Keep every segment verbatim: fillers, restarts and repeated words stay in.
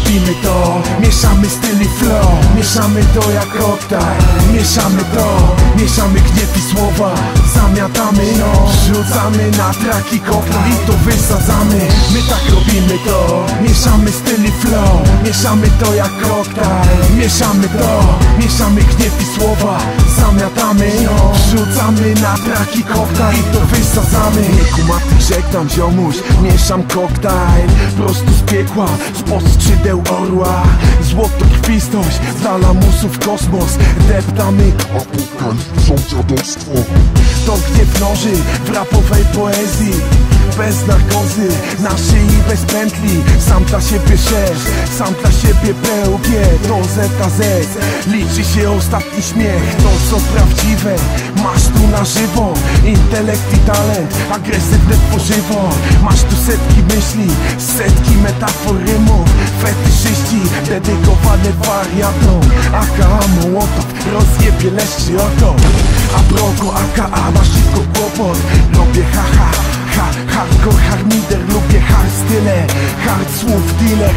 robimy to, mieszamy styl i flow, mieszamy to jak koktajl. Mieszamy to, mieszamy gniew i słowa, zamiatamy no, rzucamy na traki koktajl i to wysadzamy. My tak robimy to, mieszamy styl i flow, mieszamy to jak koktajl. Mieszamy to, mieszamy gniew i słowa, zamiatamy no, rzucamy na traki koktajl i to wysadzamy. Nie kumaty, żegnam ziomuś, mieszam koktajl prosto z piekła, spod skrzydeł orła. Złoto krwistość, z lamusów kosmos, deptamy apokalipsą dziadostwo. to gniew noży w rapowej poezji. Bez narkozy, na szyi bez pętli. Sam dla siebie szef, sam dla siebie P U G. To Z A Z, liczy się ostatni śmiech. To co prawdziwe, masz tu na żywo. Intelekt i talent, agresywne tworzywo. Masz tu setki myśli, setki metafor rymów. Fetyszyści, dedykowane wariatom. A K A Mołotow, rozjebie leszczy oto. A Broko, A K A, masz szybko kłopot. Robię haha, ha, hardcore, harmider, lubię hard style. Hard słów dealer,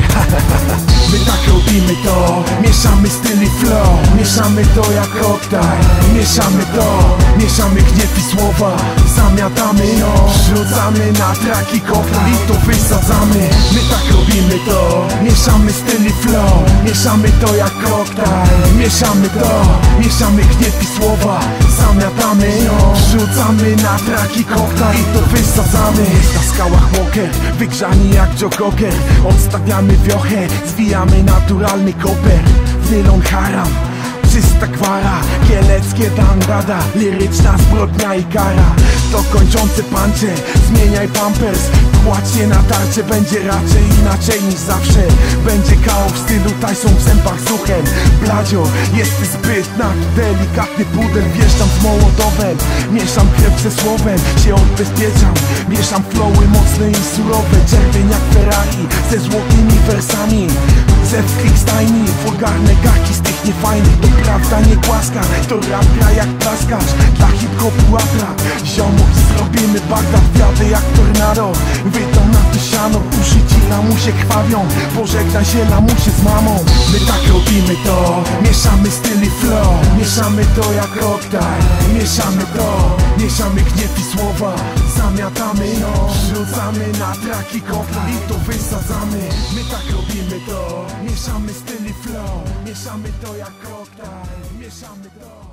my tak robimy to, mieszamy styl i flow, mieszamy to jak koktajl. Mieszamy to, mieszamy gniew i słowa, zamiatamy no, rzucamy na traki koktajl i to wysadzamy. My tak robimy to, mieszamy styl i flow, mieszamy to jak koktajl. Mieszamy to, mieszamy gniew i słowa, zamiatamy no, rzucamy na traki koktajl i to wysadzamy. Jest na skałach walker, wygrzani jak Joe Cocker. Odstawiamy wiochę, zwijamy naturalny koper. Nylon haram, czysta gwara, kieleckie dandada, liryczna zbrodnia i kara. To kończące pancze, zmieniaj pampers, kładź się na tarczę, będzie raczej inaczej niż zawsze. Będzie kawał w stylu Tyson w zębach suchem. Bladzio, jesteś zbyt na delikatny pudel, wjeżdżam z Mołotowem, mieszam krew ze słowem, się odbezpieczam, mieszam flowy mocne i surowe. Czerwień jak Ferrari, ze złotymi wersami, zew klik stajni, wulgarne gaki z tych niefajnych. To prawda nie głaska, to rap gra jak plaskacz, dla hip-hopu atrap. Ziomuś, zrobimy Bagdad, wiadę jak tornado. Wydą na to siano, uszy ci lamusie krwawią. Pożegnaj się lamusie z mamą. My tak robimy to, mieszamy styl i flow, mieszamy to jak koktajl. Mieszamy to, mieszamy gniew i słowa, zamiatamy no, rzucamy na traki koktajl i to wysadzamy. My tak robimy to, mieszamy styl i flow, mieszamy to jak koktajl. Mieszamy to.